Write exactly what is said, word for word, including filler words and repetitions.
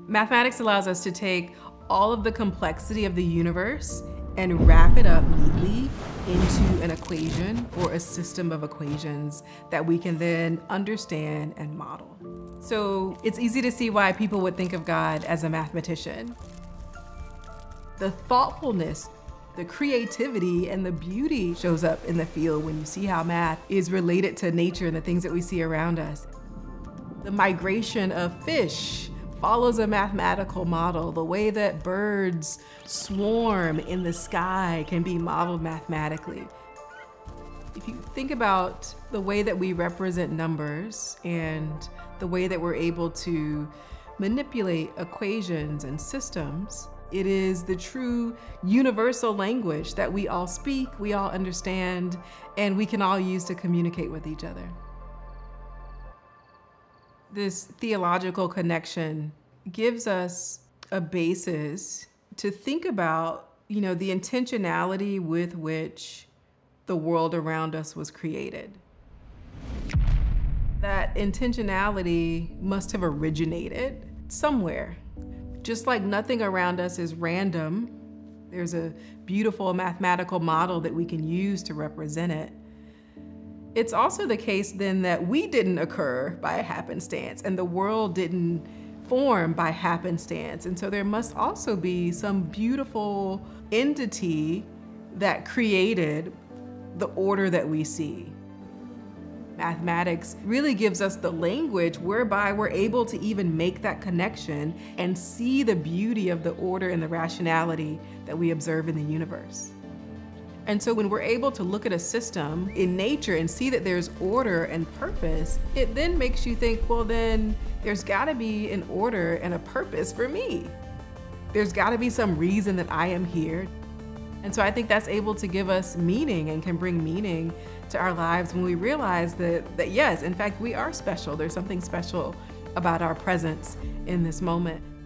Mathematics allows us to take all of the complexity of the universe and wrap it up neatly into an equation or a system of equations that we can then understand and model. So it's easy to see why people would think of God as a mathematician. The thoughtfulness, the creativity, and the beauty shows up in the field when you see how math is related to nature and the things that we see around us. The migration of fish follows a mathematical model. The way that birds swarm in the sky can be modeled mathematically. If you think about the way that we represent numbers and the way that we're able to manipulate equations and systems, it is the true universal language that we all speak, we all understand, and we can all use to communicate with each other. This theological connection gives us a basis to think about, you know, the intentionality with which the world around us was created. That intentionality must have originated somewhere. Just like nothing around us is random, there's a beautiful mathematical model that we can use to represent it. It's also the case then that we didn't occur by happenstance and the world didn't form by happenstance. And so there must also be some beautiful entity that created the order that we see. Mathematics really gives us the language whereby we're able to even make that connection and see the beauty of the order and the rationality that we observe in the universe. And so when we're able to look at a system in nature and see that there's order and purpose, it then makes you think, well, then there's gotta be an order and a purpose for me. There's gotta be some reason that I am here. And so I think that's able to give us meaning and can bring meaning to our lives when we realize that, that yes, in fact, we are special. There's something special about our presence in this moment.